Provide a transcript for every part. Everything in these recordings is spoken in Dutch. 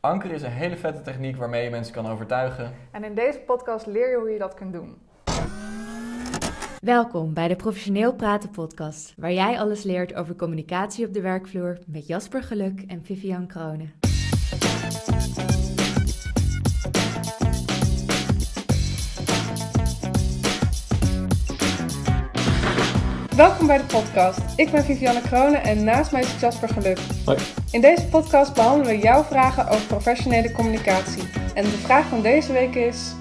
Ankeren is een hele vette techniek waarmee je mensen kan overtuigen. En in deze podcast leer je hoe je dat kunt doen. Welkom bij de Professioneel Praten podcast, waar jij alles leert over communicatie op de werkvloer met Jasper Geluk en Vivian Kronen. Welkom bij de podcast. Ik ben Vivianne Kronen en naast mij is Jasper Geluk. Hoi. In deze podcast behandelen we jouw vragen over professionele communicatie. En de vraag van deze week is: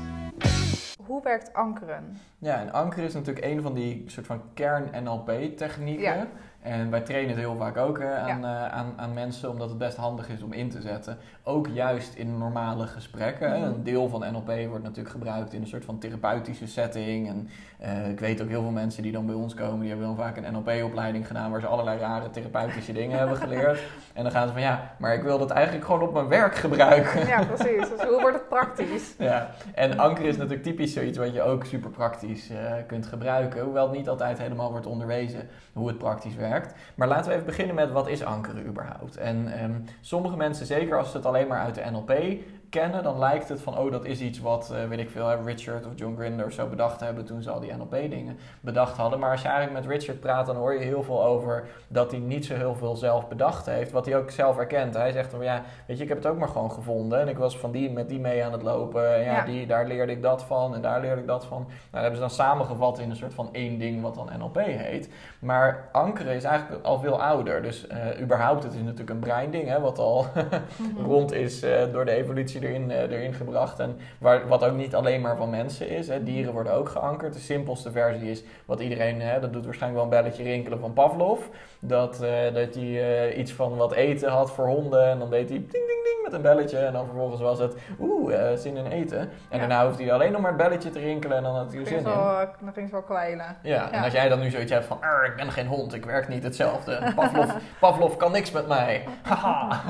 hoe werkt ankeren? Ja, en ankeren is natuurlijk een van die soort van kern-NLP-technieken. Ja. En wij trainen het heel vaak ook aan mensen, omdat het best handig is om in te zetten. Ook juist in normale gesprekken. Mm-hmm. Een deel van NLP wordt natuurlijk gebruikt in een soort van therapeutische setting. En ik weet ook heel veel mensen die dan bij ons komen, die hebben dan vaak een NLP-opleiding gedaan waar ze allerlei rare therapeutische dingen hebben geleerd. En dan gaan ze van ja, maar ik wil dat eigenlijk gewoon op mijn werk gebruiken. Ja, precies. Dus hoe wordt het praktisch? Ja, en ankeren is natuurlijk typisch zoiets wat je ook super praktisch kunt gebruiken. Hoewel het niet altijd helemaal wordt onderwezen hoe het praktisch werkt. Maar laten we even beginnen met wat is ankeren überhaupt. En sommige mensen, zeker als ze het alleen maar uit de NLP kennen, dan lijkt het van, oh, dat is iets wat, weet ik veel, Richard of John Grinder of zo bedacht hebben toen ze al die NLP-dingen bedacht hadden. Maar als je eigenlijk met Richard praat, dan hoor je heel veel over dat hij niet zo heel veel zelf bedacht heeft, wat hij ook zelf erkent. Hij zegt van, ja, weet je, ik heb het ook maar gewoon gevonden en ik was met die mee aan het lopen. En daar leerde ik dat van en daar leerde ik dat van. Nou, dat hebben ze dan samengevat in een soort van één ding wat dan NLP heet. Maar ankeren is eigenlijk al veel ouder. Dus überhaupt, het is natuurlijk een breinding, hè, wat al rond is door de evolutie erin gebracht. En wat ook niet alleen maar van mensen is. Hè. Dieren worden ook geankerd. De simpelste versie is wat iedereen, dat doet waarschijnlijk wel een belletje rinkelen van Pavlov. Dat hij iets van wat eten had voor honden. En dan deed hij ding ding ding met een belletje. En dan vervolgens was het zin in eten. En daarna hoeft hij alleen nog maar het belletje te rinkelen en dan had hij er zin in. Dan ging ze wel kwijlen. Ja, en als jij dan nu zoiets hebt van, ik ben geen hond, ik werk niet hetzelfde. Pavlov kan niks met mij. Haha.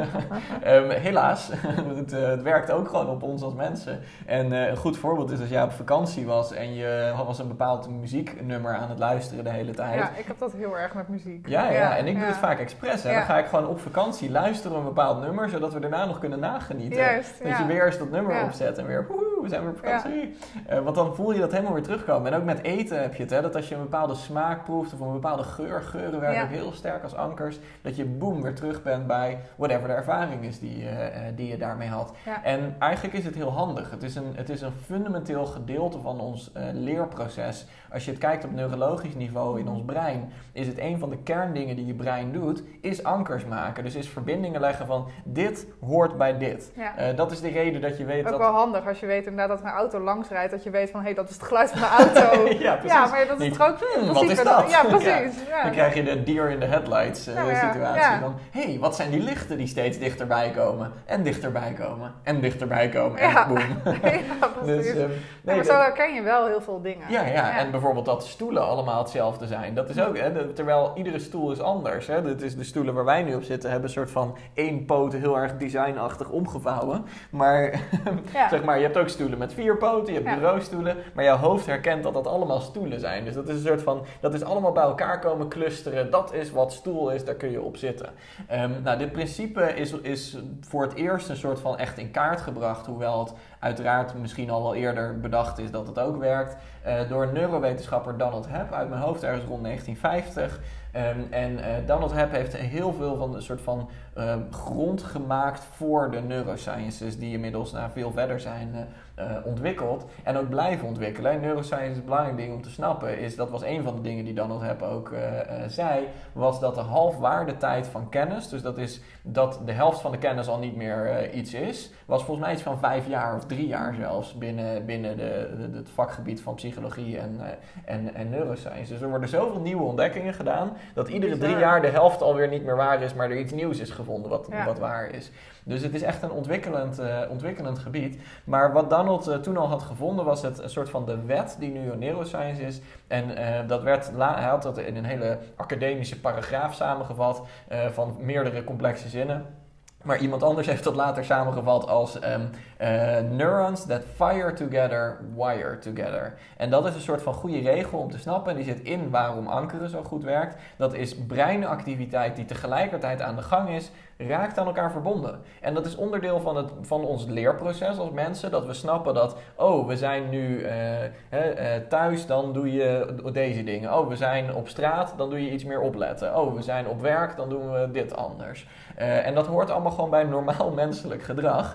Helaas, het werkt ook gewoon op ons als mensen. En een goed voorbeeld is als jij op vakantie was en je was een bepaald muzieknummer aan het luisteren de hele tijd. Ja, ik heb dat heel erg met muziek. Ja, en ik doe het vaak expres. Hè. Dan ga ik gewoon op vakantie luisteren een bepaald nummer, zodat we daarna nog kunnen nagenieten. Juist, dat je weer eens dat nummer opzet en weer, we zijn weer op vakantie. Want dan voel je dat helemaal weer terugkomen. En ook met eten heb je het, hè, dat als je een bepaalde smaak proeft of een bepaalde geuren werken ook heel sterk als ankers, dat je boem weer terug bent bij whatever de ervaring is die je daarmee had. Ja. En eigenlijk is het heel handig. Het is een fundamenteel gedeelte van ons leerproces. Als je het kijkt op neurologisch niveau in ons brein, is het een van de kerndingen die je brein doet, is ankers maken. Dus is verbindingen leggen van dit hoort bij dit. Ja. Dat is de reden dat je weet ook dat... wel handig als je weet inderdaad dat er een auto langs rijdt, dat je weet van, dat is het geluid van de auto. Ja, precies. Ja, maar dat is toch ook wat is dat? Ja, precies. Ja. Dan krijg je de deer in the headlights situatie. Ja. Dan, wat zijn die lichten die steeds dichterbij komen? En dichterbij komen. En dichterbij komen. En boem. Ja, precies. Dus, maar zo herken je wel heel veel dingen. Ja. En bijvoorbeeld dat stoelen allemaal hetzelfde zijn. Dat is ook, terwijl iedere stoel is anders. Hè. Dat is de stoelen waar wij nu op zitten, hebben een soort van één poot heel erg designachtig omgevouwen. Maar, zeg maar, je hebt ook stoelen met 4 poten, je hebt bureaustoelen, maar jouw hoofd herkent dat allemaal stoelen zijn. Dus dat is een soort van, dat is allemaal bij elkaar komen clusteren. Dat is wat stoel is, daar kun je op zitten. Dit principe is voor het eerst een soort van echt in kaart gebracht, hoewel het uiteraard misschien al wel eerder bedacht is dat het ook werkt, door een neurowetenschapper Donald Hebb uit mijn hoofd ergens rond 1950. Donald Hebb heeft heel veel van een soort van grond gemaakt voor de neurosciences die inmiddels veel verder zijn ontwikkeld en ook blijven ontwikkelen. En neuroscience is een belangrijk ding om te snappen, dat was een van de dingen die Donald Hebb ook zei, was dat de halfwaardetijd van kennis, dus dat is dat de helft van de kennis al niet meer iets is, was volgens mij iets van 5 jaar of 3 jaar zelfs binnen het vakgebied van psychologie en neuroscience. Dus er worden zoveel nieuwe ontdekkingen gedaan dat iedere 3 jaar de helft alweer niet meer waar is, maar er iets nieuws is gevonden wat waar is. Dus het is echt een ontwikkelend gebied. Maar wat Donald toen al had gevonden was het een soort van de wet die nu neuroscience is. En hij had dat in een hele academische paragraaf samengevat van meerdere complexe zinnen. Maar iemand anders heeft dat later samengevat als neurons that fire together, wire together. En dat is een soort van goede regel om te snappen. En die zit in waarom ankeren zo goed werkt. Dat is breinactiviteit die tegelijkertijd aan de gang is, raakt aan elkaar verbonden. En dat is onderdeel van ons leerproces als mensen, dat we snappen dat, we zijn nu thuis, dan doe je deze dingen. We zijn op straat, dan doe je iets meer opletten. We zijn op werk, dan doen we dit anders. En dat hoort allemaal gewoon bij normaal menselijk gedrag.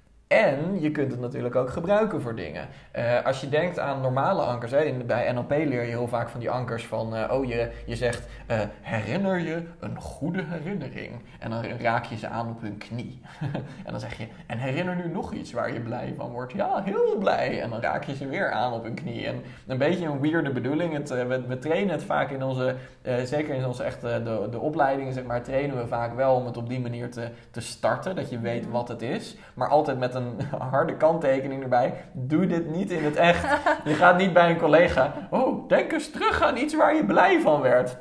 En je kunt het natuurlijk ook gebruiken voor dingen. Als je denkt aan normale ankers, bij NLP leer je heel vaak van die ankers van... je zegt, herinner je een goede herinnering. En dan raak je ze aan op hun knie. En dan zeg je, en herinner nu nog iets waar je blij van wordt. Ja, heel blij. En dan raak je ze weer aan op hun knie. En een beetje een weirde bedoeling. We trainen het vaak in onze... zeker in onze de opleidingen, zeg maar, trainen we vaak wel om het op die manier te starten. Dat je weet wat het is. Maar altijd met een harde kanttekening erbij. Doe dit niet in het echt. Je gaat niet bij een collega. Denk eens terug aan iets waar je blij van werd.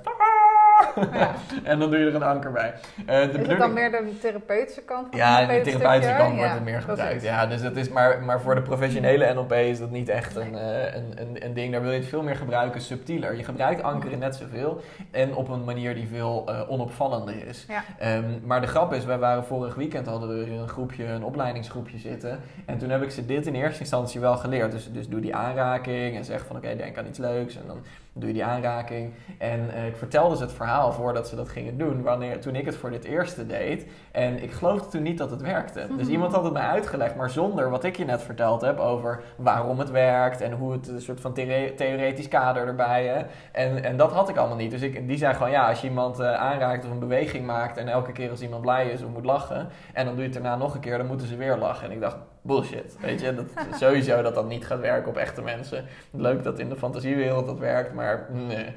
Ja. En dan doe je er een anker bij. Is het dan meer de therapeutische kant? Ja, de therapeutische kant wordt het meer gebruikt. Ja, dus het is maar voor de professionele NLP is dat niet echt een ding. Daar wil je het veel meer gebruiken, subtieler. Je gebruikt ankeren net zoveel en op een manier die veel onopvallender is. Ja. Maar de grap is, wij waren vorig weekend, hadden we een opleidingsgroepje zitten. En toen heb ik ze dit in eerste instantie wel geleerd. Dus doe die aanraking en zeg van oké, denk aan iets leuks. En dan doe je die aanraking. En ik vertelde ze het verhaal voordat ze dat gingen doen, toen ik het voor dit eerste deed. En ik geloofde toen niet dat het werkte. Dus iemand had het mij uitgelegd, maar zonder wat ik je net verteld heb over waarom het werkt en hoe het een soort van theoretisch kader erbij. Hè. En dat had ik allemaal niet. Dus die zei gewoon, als je iemand aanraakt of een beweging maakt en elke keer als iemand blij is of moet lachen en dan doe je het daarna nog een keer, dan moeten ze weer lachen. En ik dacht, bullshit, weet je, sowieso dat niet gaat werken op echte mensen. Leuk dat in de fantasiewereld dat werkt, maar nee.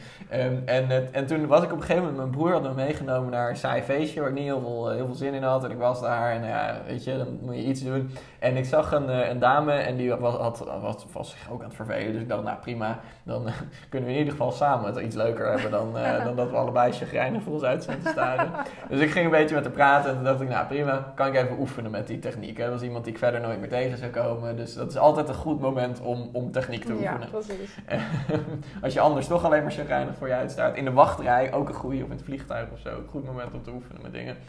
En toen was ik op een gegeven moment, mijn broer had me meegenomen naar een saai feestje waar ik niet heel veel zin in had. En ik was daar en weet je, dan moet je iets doen. En ik zag een dame en die was zich ook aan het vervelen. Dus ik dacht, nou prima, dan kunnen we in ieder geval samen het iets leuker hebben dan dat we allebei chagrijnig voor ons uit zijn te staren. Dus ik ging een beetje met haar praten en toen dacht ik, nou prima, kan ik even oefenen met die techniek. Hè? Dat was iemand die ik verder nooit meer tegen zou komen. Dus dat is altijd een goed moment om techniek te oefenen. Ja, precies. Als je anders toch alleen maar chagrijnig voor je uitstaat. In de wachtrij ook een goede, of in het vliegtuig of zo. Een goed moment om te oefenen met dingen.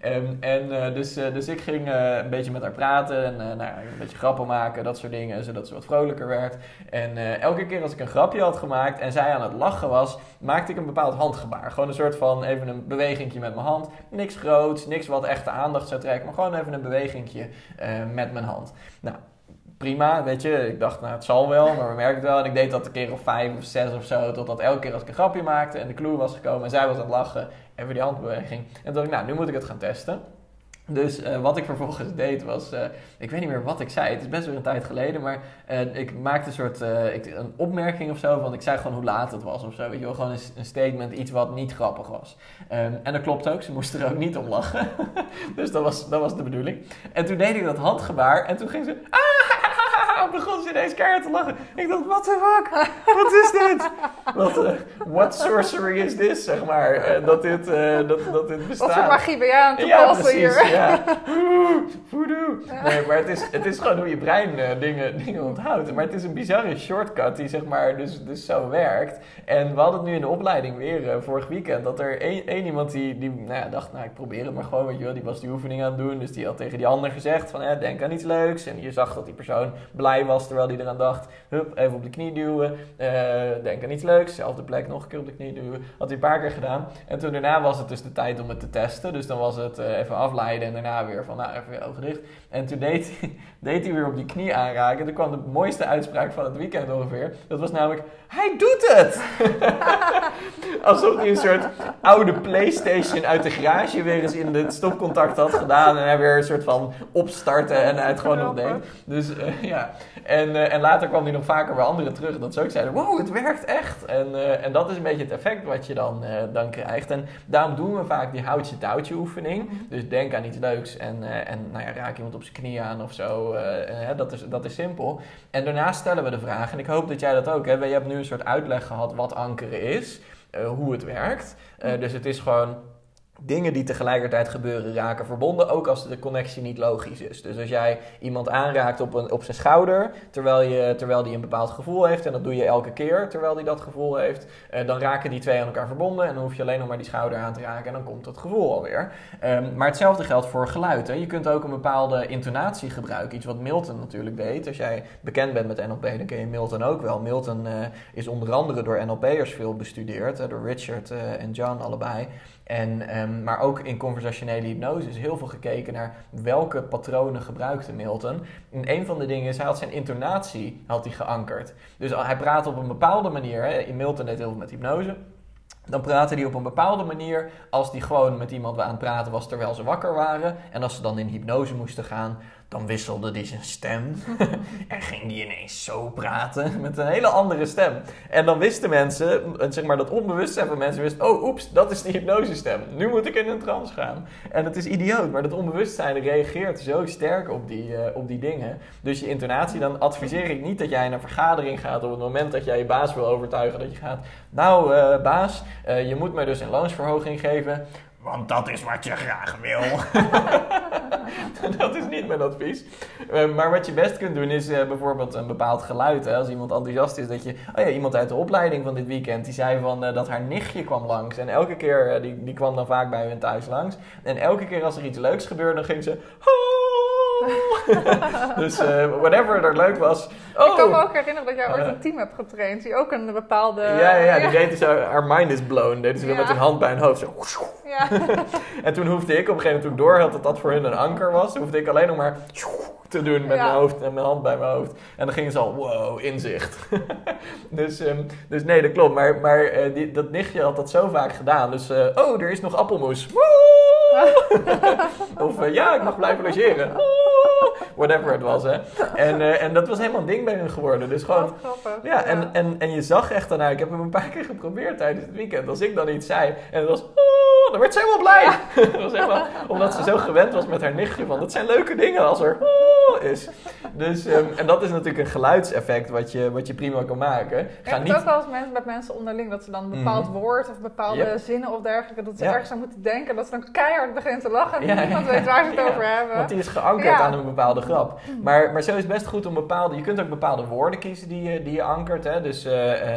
Dus ik ging een beetje met haar praten. En een beetje grappen maken, dat soort dingen. Zodat ze wat vrolijker werd. En elke keer als ik een grapje had gemaakt en zij aan het lachen was, maakte ik een bepaald handgebaar. Gewoon een soort van even een bewegingje met mijn hand. Niks groots, niks wat echt de aandacht zou trekken. Maar gewoon even een bewegingje met mijn hand. Nou, prima, weet je. Ik dacht, het zal wel, maar we merken het wel. En ik deed dat een keer of 5 of 6 of zo. Totdat elke keer als ik een grapje maakte en de clue was gekomen en zij was aan het lachen, even die handbeweging. En toen dacht ik, nu moet ik het gaan testen. Dus wat ik vervolgens deed was, ik weet niet meer wat ik zei, het is best weer een tijd geleden, maar ik maakte een soort een opmerking of zo, want ik zei gewoon hoe laat het was of zo, weet je wel, gewoon een statement, iets wat niet grappig was. En dat klopt ook, ze moesten er ook niet om lachen, dus dat was de bedoeling. En toen deed ik dat handgebaar en toen ging ze, begon ze ineens keihard te lachen. Ik dacht, what the fuck? Wat is dit? What sorcery is this, zeg maar? Dat dit bestaat. Wat voor magie ben jij aan het toepassen hier? Ja, voodoo. Ja. Nee, maar het is gewoon hoe je brein dingen onthoudt. Maar het is een bizarre shortcut die zeg maar dus zo werkt. En we hadden het nu in de opleiding weer vorig weekend, dat er één iemand die dacht, ik probeer het maar gewoon, weet je wel. Die was die oefening aan het doen, dus die had tegen die ander gezegd van, denk aan iets leuks. En je zag dat die persoon blij was terwijl hij eraan dacht. Hup, even op de knie duwen. Denk aan iets leuks. Zelfde plek nog een keer op de knie duwen. Had hij een paar keer gedaan. En toen daarna was het dus de tijd om het te testen. Dus dan was het even afleiden en daarna weer van even weer ogen dicht. En toen deed hij weer op die knie aanraken. En toen kwam de mooiste uitspraak van het weekend ongeveer. Dat was namelijk, hij doet het! Alsof hij een soort oude PlayStation uit de garage weer eens in het stopcontact had gedaan. En hij weer een soort van opstarten en hij het gewoon nog deed. Dus ja. En later kwam hij nog vaker bij anderen terug. Dat ze ook zeiden, wow, het werkt echt. En dat is een beetje het effect wat je dan krijgt. En daarom doen we vaak die houtje-touwtje oefening. Dus denk aan iets leuks en raak iemand op zijn knie aan of zo. Dat is simpel. En daarna stellen we de vraag, en ik hoop dat jij dat ook hebt. Je hebt nu een soort uitleg gehad wat ankeren is. Hoe het werkt. Dus het is gewoon dingen die tegelijkertijd gebeuren raken verbonden, ook als de connectie niet logisch is. Dus als jij iemand aanraakt op zijn schouder, terwijl die een bepaald gevoel heeft, en dat doe je elke keer terwijl die dat gevoel heeft, dan raken die twee aan elkaar verbonden en dan hoef je alleen nog maar die schouder aan te raken en dan komt het gevoel alweer. Maar hetzelfde geldt voor geluid. Hè. Je kunt ook een bepaalde intonatie gebruiken, iets wat Milton natuurlijk deed. Als jij bekend bent met NLP, dan ken je Milton ook wel. Milton is onder andere door NLP'ers veel bestudeerd, door Richard en John allebei. Maar ook in conversationele hypnose is heel veel gekeken naar welke patronen gebruikte Milton. En een van de dingen is, hij had zijn intonatie geankerd. Dus hij praatte op een bepaalde manier. Hè. Milton deed heel veel met hypnose. Dan praatte hij op een bepaalde manier als hij gewoon met iemand aan het praten was terwijl ze wakker waren. En als ze dan in hypnose moesten gaan, dan wisselde hij zijn stem. En ging hij ineens zo praten met een hele andere stem. En dan wisten mensen, zeg maar dat onbewustzijn van mensen wist, oh oeps, dat is die hypnosestem. Nu moet ik in een trance gaan. En het is idioot, maar dat onbewustzijn reageert zo sterk op die dingen. Dus je intonatie, dan adviseer ik niet dat jij in een vergadering gaat op het moment dat jij je baas wil overtuigen dat je gaat. Nou baas, je moet mij dus een loonsverhoging geven. Want dat is wat je graag wil. Dat is niet mijn advies. Maar wat je best kunt doen is bijvoorbeeld een bepaald geluid. Hè? Als iemand enthousiast is, dat je... Oh ja, iemand uit de opleiding van dit weekend, die zei van dat haar nichtje kwam langs. En elke keer, die kwam dan vaak bij hun thuis langs. En elke keer als er iets leuks gebeurde, dan ging ze... Dus whatever er leuk was. Oh. Ik kan me ook herinneren dat jij ooit een team hebt getraind die ook een bepaalde... Ja, die deed dus our mind is blown. Deden ze met een hand bij hun hoofd. Zo. Ja. En toen hoefde ik op een gegeven moment, toen ik door had dat dat voor hun een anker was, hoefde ik alleen nog maar te doen met mijn hoofd en mijn hand bij mijn hoofd. En dan gingen ze al, wow, inzicht. Dus nee, dat klopt. Maar dat nichtje had dat zo vaak gedaan. Dus, oh, er is nog appelmoes. Of ja, ik mag blijven logeren. Whatever het was, hè. En dat was helemaal een ding bij hun geworden. Dus gewoon, ja, en je zag echt daarna, ik heb hem een paar keer geprobeerd tijdens het weekend. Als ik dan iets zei en het was, dan werd ze helemaal blij. Dat was helemaal, omdat ze zo gewend was met haar nichtje van, dat zijn leuke dingen als er is. Dus, en dat is natuurlijk een geluidseffect wat je prima kan maken. Ik heb het ook wel eens met mensen onderling, dat ze dan een bepaald woord of bepaalde zinnen of dergelijke, dat ze ergens aan moeten denken, dat ze dan keihard beginnen te lachen en niemand weet waar ze het over hebben. Want die is geankerd aan een bepaalde grap. Maar zo is het best goed om je kunt ook bepaalde woorden kiezen die je ankert. Hè? Dus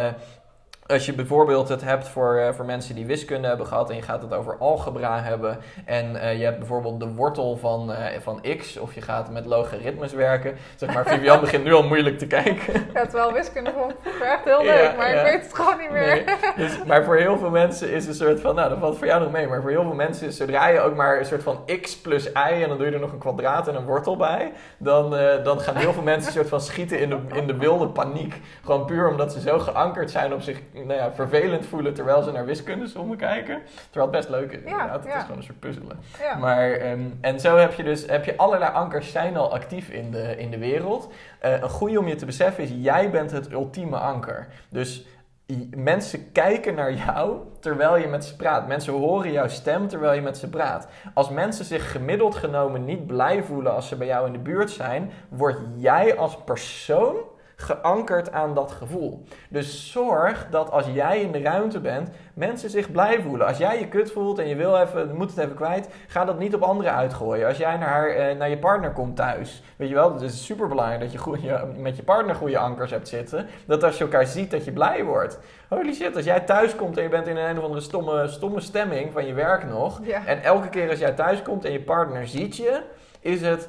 als je bijvoorbeeld het hebt voor mensen die wiskunde hebben gehad en je gaat het over algebra hebben en je hebt bijvoorbeeld de wortel van x of je gaat met logaritmes werken. Zeg maar, Vivian begint nu al moeilijk te kijken. Ja, terwijl wiskunde vond ik echt heel leuk, maar ik weet het gewoon niet meer. Nee. Dus, maar voor heel veel mensen is een soort van, nou dat valt voor jou nog mee, maar voor heel veel mensen is zodra je ook maar een soort van x plus y en dan doe je er nog een kwadraat en een wortel bij, dan gaan heel veel mensen een soort van schieten in de wilde paniek. Gewoon puur omdat ze zo geankerd zijn op zich vervelend voelen terwijl ze naar wiskundesommen kijken. Terwijl het best leuk is inderdaad. Het is gewoon een soort puzzelen. Ja. Maar, en zo heb je allerlei ankers zijn al actief in de wereld. Een goede om je te beseffen is, jij bent het ultieme anker. Dus mensen kijken naar jou terwijl je met ze praat. Mensen horen jouw stem terwijl je met ze praat. Als mensen zich gemiddeld genomen niet blij voelen als ze bij jou in de buurt zijn, word jij als persoon geankerd aan dat gevoel. Dus zorg dat als jij in de ruimte bent, mensen zich blij voelen. Als jij je kut voelt en je moet het even kwijt, ga dat niet op anderen uitgooien. Als jij naar je partner komt thuis, weet je wel, het is superbelangrijk dat je met je partner goede ankers hebt zitten, dat als je elkaar ziet, dat je blij wordt. Holy shit, als jij thuis komt en je bent in een of andere stomme stemming van je werk nog, en elke keer als jij thuis komt en je partner ziet je, is het...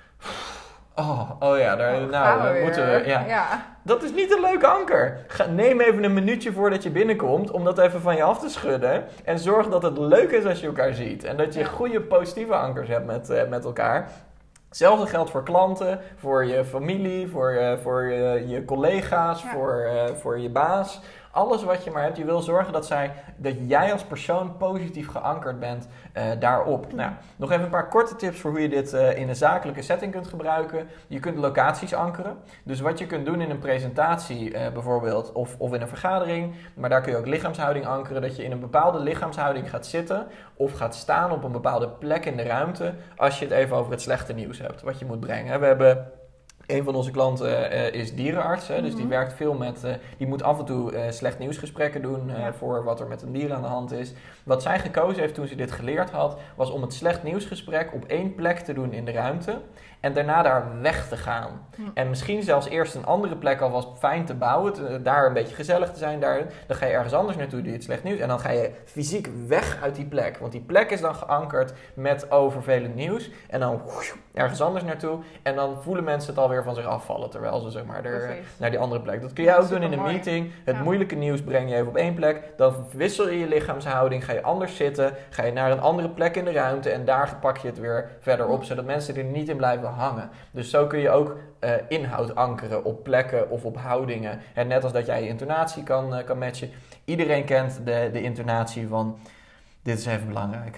daar moeten we. Ja. Dat is niet een leuke anker. Neem even een minuutje voordat je binnenkomt om dat even van je af te schudden. En zorg dat het leuk is als je elkaar ziet. En dat je goede positieve ankers hebt met elkaar. Hetzelfde geldt voor klanten, voor je familie, voor je collega's, voor je baas. Alles wat je maar hebt, je wil zorgen dat jij als persoon positief geankerd bent daarop. Nou, nog even een paar korte tips voor hoe je dit in een zakelijke setting kunt gebruiken. Je kunt locaties ankeren. Dus wat je kunt doen in een presentatie bijvoorbeeld of in een vergadering, maar daar kun je ook lichaamshouding ankeren, dat je in een bepaalde lichaamshouding gaat zitten of gaat staan op een bepaalde plek in de ruimte als je het even over het slechte nieuws hebt, wat je moet brengen. We hebben Een van onze klanten is dierenarts, hè, dus die werkt veel met, die moet af en toe slecht nieuwsgesprekken doen voor wat er met een dier aan de hand is. Wat zij gekozen heeft toen ze dit geleerd had, was om het slecht nieuwsgesprek op één plek te doen in de ruimte en daarna daar weg te gaan. En misschien zelfs eerst een andere plek alvast fijn te bouwen, daar een beetje gezellig te zijn, dan ga je ergens anders naartoe, doe je het slecht nieuws en dan ga je fysiek weg uit die plek. Want die plek is dan geankerd met vervelend nieuws en dan ergens anders naartoe en dan voelen mensen het alweer van zich afvallen, terwijl ze zeg maar naar die andere plek. Dat kun je ook doen in een meeting. Het moeilijke nieuws breng je even op één plek, dan wissel je je lichaamshouding, ga je anders zitten, ga je naar een andere plek in de ruimte en daar pak je het weer verder op, zodat mensen er niet in blijven hangen. Dus zo kun je ook inhoud ankeren op plekken of op houdingen. En net als dat jij je intonatie kan matchen. Iedereen kent de intonatie van, dit is even belangrijk.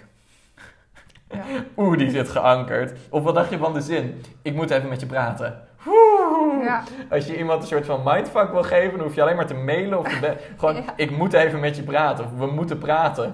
Ja. Die zit geankerd. Of wat dacht je van de zin? Ik moet even met je praten. Ja. Als je iemand een soort van mindfuck wil geven, dan hoef je alleen maar te mailen of gewoon, ik moet even met je praten. Of we moeten praten.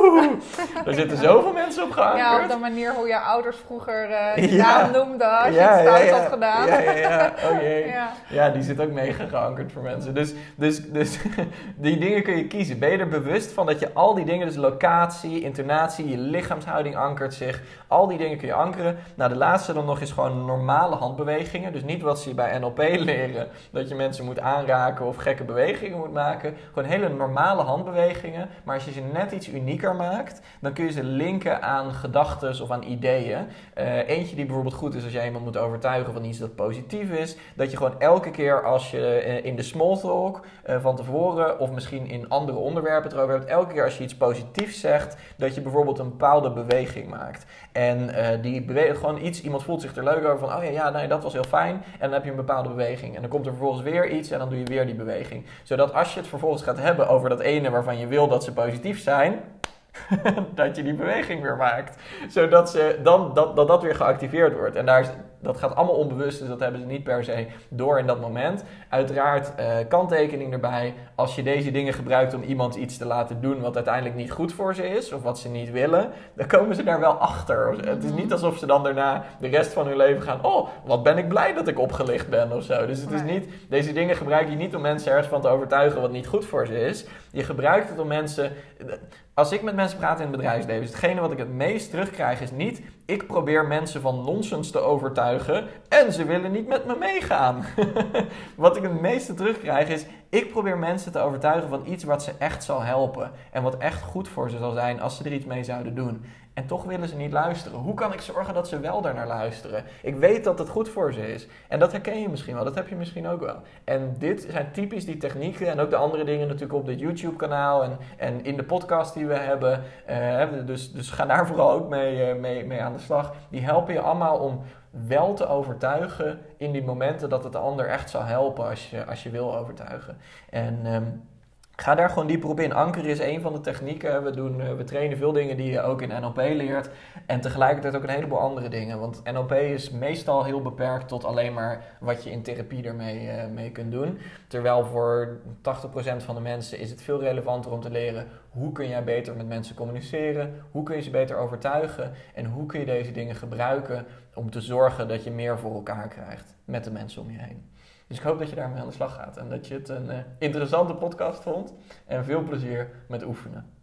Er zitten zoveel mensen op geankerd. Ja, op de manier hoe je ouders vroeger je naam noemden als je het thuis had gedaan. Oh jee. Ja, die zit ook mega geankerd voor mensen. Dus die dingen kun je kiezen. Ben je er bewust van dat je al die dingen, dus locatie, intonatie, je lichaamshouding ankert zich. Al die dingen kun je ankeren. Nou, de laatste dan nog is gewoon normale handbewegingen. Dus niet wat ze bij NLP leren, dat je mensen moet aanraken of gekke bewegingen moet maken. Gewoon hele normale handbewegingen. Maar als je ze net iets unieker maakt, dan kun je ze linken aan gedachten of aan ideeën. Eentje die bijvoorbeeld goed is als jij iemand moet overtuigen van iets dat positief is. Dat je gewoon elke keer als je in de small talk van tevoren of misschien in andere onderwerpen erover hebt, elke keer als je iets positiefs zegt, dat je bijvoorbeeld een bepaalde beweging maakt. En die beweging, gewoon iemand voelt zich er leuk over van, nee, dat was heel fijn. En dan heb je een bepaalde beweging. En dan komt er vervolgens weer iets en dan doe je weer die beweging. Zodat als je het vervolgens gaat hebben over dat ene waarvan je wil dat ze positief zijn, dat je die beweging weer maakt. Zodat dat weer geactiveerd wordt. En dat gaat allemaal onbewust, dus dat hebben ze niet per se door in dat moment. Uiteraard kanttekening erbij. Als je deze dingen gebruikt om iemand iets te laten doen wat uiteindelijk niet goed voor ze is, of wat ze niet willen, dan komen ze daar wel achter. Het is niet alsof ze dan daarna de rest van hun leven gaan, wat ben ik blij dat ik opgelicht ben of zo. Dus het is niet, deze dingen gebruik je niet om mensen ergens van te overtuigen wat niet goed voor ze is. Je gebruikt het om mensen. Als ik met mensen praat in het bedrijfsleven, is hetgene wat ik het meest terugkrijg is niet, ik probeer mensen van nonsens te overtuigen en ze willen niet met me meegaan. Wat ik het meeste terugkrijg is, ik probeer mensen te overtuigen van iets wat ze echt zal helpen. En wat echt goed voor ze zal zijn als ze er iets mee zouden doen. En toch willen ze niet luisteren. Hoe kan ik zorgen dat ze wel daarnaar luisteren? Ik weet dat het goed voor ze is. En dat herken je misschien wel. Dat heb je misschien ook wel. En dit zijn typisch die technieken. En ook de andere dingen natuurlijk op dit YouTube-kanaal. En in de podcast die we hebben. Dus ga daar vooral ook mee aan de slag. Die helpen je allemaal om wel te overtuigen in die momenten dat het de ander echt zal helpen als je wil overtuigen. En ga daar gewoon dieper op in. Ankeren is een van de technieken. We trainen veel dingen die je ook in NLP leert. En tegelijkertijd ook een heleboel andere dingen. Want NLP is meestal heel beperkt tot alleen maar wat je in therapie ermee mee kunt doen. Terwijl voor 80% van de mensen is het veel relevanter om te leren hoe kun jij beter met mensen communiceren. Hoe kun je ze beter overtuigen. En hoe kun je deze dingen gebruiken om te zorgen dat je meer voor elkaar krijgt met de mensen om je heen. Dus ik hoop dat je daarmee aan de slag gaat en dat je het een interessante podcast vond. En veel plezier met oefenen.